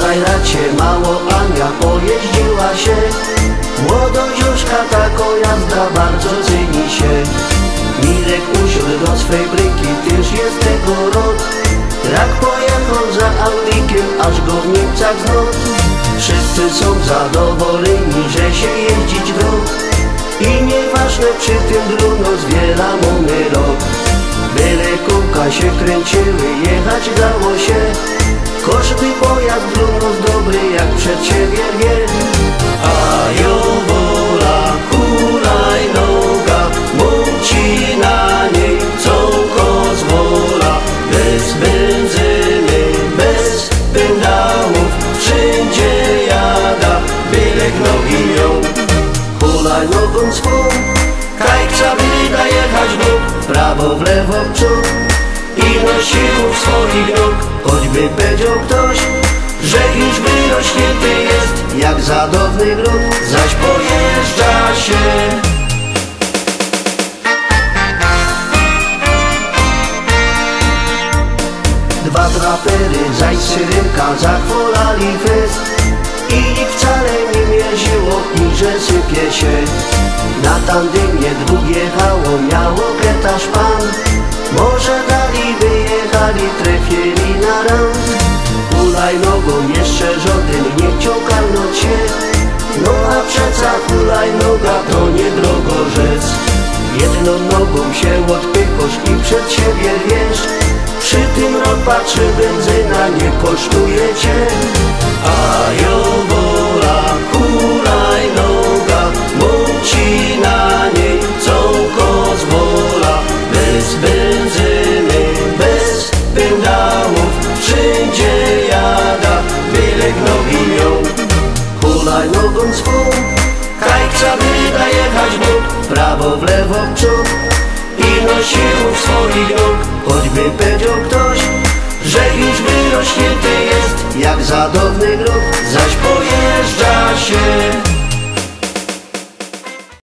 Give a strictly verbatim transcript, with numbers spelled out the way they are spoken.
Zajracie mało Ania pojeździła się. Młodość Joszka taką jazda bardzo ceni się. Mirek usiadł do swej bryki, też jest tego rod. Jak pojechał za Audikiem, aż go w Niemcach znot. Wszyscy są zadowoleni, że się jeździć do. I nieważne przy tym druno zbiera mamy rok. Byle kółka się kręciły, jechać dało się. Każdy pojazd druno dobry, jak przed siebie wie. A jo wola hulajnoga, muci na niej co pozwola. Bez benzyny, bez pedałów, wszędzie jada, byle nogi miał. Hulajnogą swą, kajkca wyda jechać nóg, prawo w lewo w przód i na siłę swoich nóg. Choćby powiedział ktoś, że już wyrośnięty jest jak zadowny gród, zaś pojeżdża się. Dwa trapery, zaś syrenka zachwalali fest i ich wcale nie mierziło i że sypie się. Na tandemie dwóch jechało, miało ketaż pan. Może dali wyjechali, trafili na rand. Hulajnogą jeszcze żaden nie chciał karnąć się. No a przeca hulajnoga to nie drogo rzec. Jedną nogą się odpychasz i przed siebie wiesz. Przy tym ropa czy benzyna nie kosztuje cię. A jo wola hulajnoga, muci na niej co pozwola. Bez benzyny, bez pedałów, wszędzie jada, byle nogi miał. Hulajnogą swą, kajkca wyda jechać nóg, prawo w lewo w przód i na siłę swoich nóg. Choćby powiedział ktoś, że już wyrośnięty jest jak zadowny